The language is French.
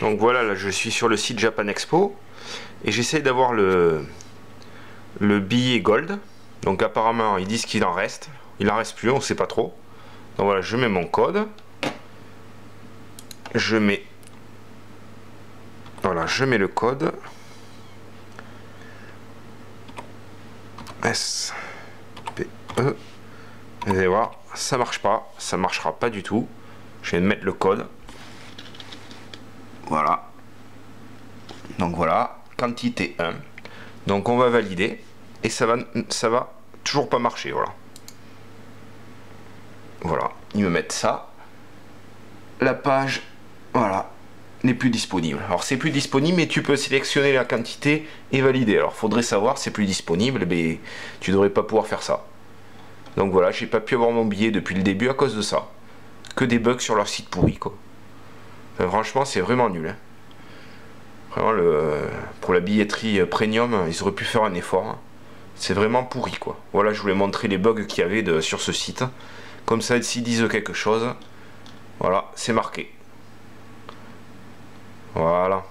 Donc voilà, là je suis sur le site Japan Expo et j'essaie d'avoir le billet gold. Donc apparemment ils disent qu'il en reste. Il en reste plus, on sait pas trop. Donc voilà, je mets mon code. Je mets... Voilà, je mets le code. S P E. Vous allez voir, ça marche pas, ça marchera pas du tout. Je vais mettre le code. Voilà. Donc voilà, quantité 1. Donc on va valider et ça va toujours pas marcher, voilà. Voilà, ils me mettent ça. La page, voilà, n'est plus disponible. Alors c'est plus disponible, mais tu peux sélectionner la quantité et valider. Alors faudrait savoir, c'est plus disponible, mais tu devrais pas pouvoir faire ça. Donc voilà, j'ai pas pu avoir mon billet depuis le début à cause de ça. Que des bugs sur leur site pourri, quoi. Enfin, franchement, c'est vraiment nul, hein. Vraiment, pour la billetterie premium, ils auraient pu faire un effort, hein. C'est vraiment pourri, quoi. Voilà, je voulais montrer les bugs qu'il y avait sur ce site. Comme ça, s'ils disent quelque chose, voilà, c'est marqué. Voilà.